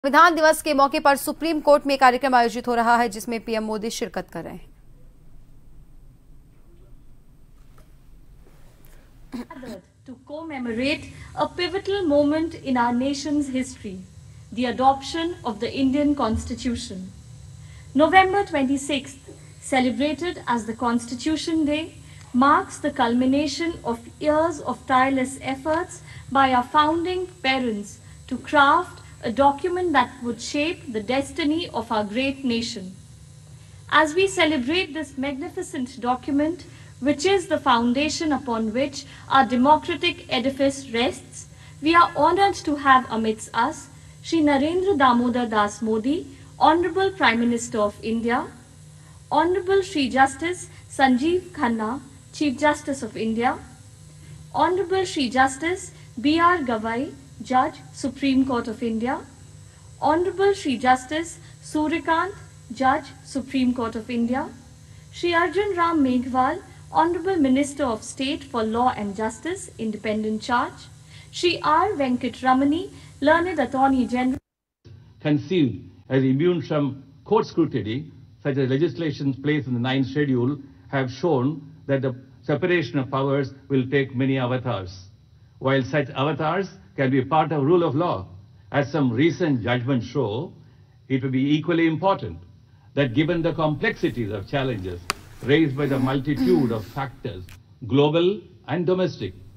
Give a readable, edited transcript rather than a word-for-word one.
संविधान दिवस के मौके पर सुप्रीम कोर्ट में कार्यक्रम आयोजित हो रहा है जिसमें पीएम मोदी शिरकत कर रहे हैं। To commemorate a pivotal moment in our nation's history, the adoption of the Indian Constitution. November 26th, celebrated as the Constitution Day, marks the culmination of years of tireless efforts by our founding parents to craft a document that would shape the destiny of our great nation. As we celebrate this magnificent document, which is the foundation upon which our democratic edifice rests, we are honored to have amidst us Shri Narendra Damodar Das Modi, Honorable Prime Minister of India, Honorable Shri Justice Sanjeev Khanna, Chief Justice of India, Honorable Shri Justice B.R. Gavai, Judge, Supreme Court of India, Honorable Shri Justice Suryakant, Judge, Supreme Court of India, Shri Arjun Ram Meghwal, Honorable Minister of State for Law and Justice, Independent Charge, Shri R. Venkat Ramani, Learned Attorney General. Conceived as immune from court scrutiny, such as legislation placed in the 9th schedule, have shown that the separation of powers will take many avatars. While such avatars can be part of rule of law, as some recent judgments show, it will be equally important that given the complexities of challenges raised by the multitude of factors, global and domestic,